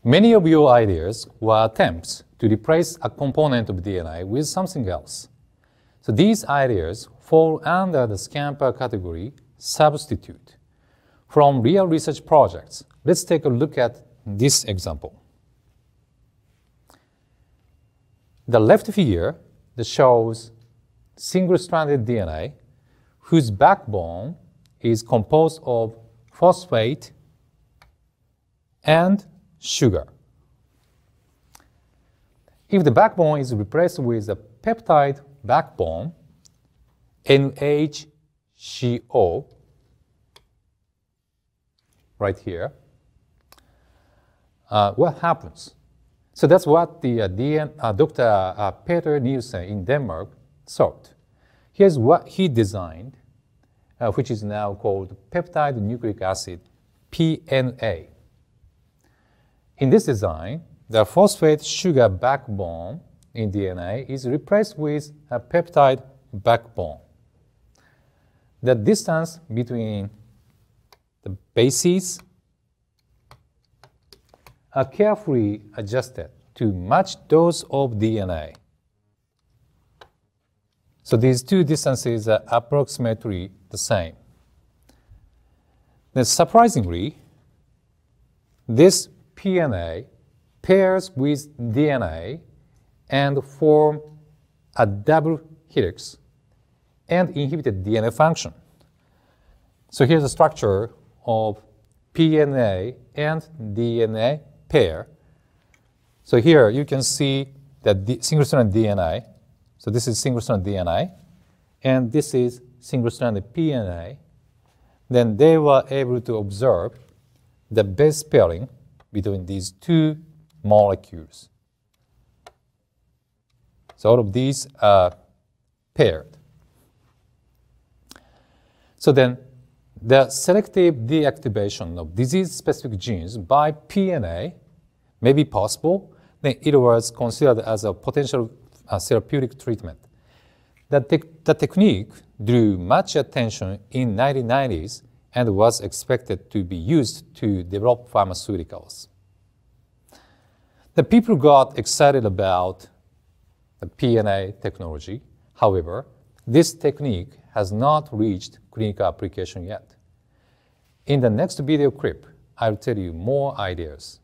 Many of your ideas were attempts to replace a component of DNA with something else. So these ideas fall under the Scamper category, substitute. From real research projects, let's take a look at this example. The left figure that shows single-stranded DNA whose backbone is composed of phosphate and sugar. If the backbone is replaced with a peptide backbone, NHCO, right here, what happens? So that's what the Dr. Peter Nielsen in Denmark thought. Here's what he designed, which is now called peptide nucleic acid, PNA. In this design, the phosphate sugar backbone in DNA is replaced with a peptide backbone. The distance between the bases are carefully adjusted to match those of DNA. So these two distances are approximately the same. Then surprisingly, this PNA pairs with DNA and form a double helix and inhibit DNA function. So here's the structure of PNA and DNA pair. So here you can see that single-stranded DNA. So this is single-stranded DNA, and this is single-stranded PNA. Then they were able to observe the base pairing between these two molecules. So all of these are paired. So then the selective deactivation of disease-specific genes by PNA may be possible. Then it was considered as a potential therapeutic treatment. The technique drew much attention in the 1990s and was expected to be used to develop pharmaceuticals. The people got excited about the PNA technology. However, this technique has not reached clinical application yet. In the next video clip, I'll tell you more ideas.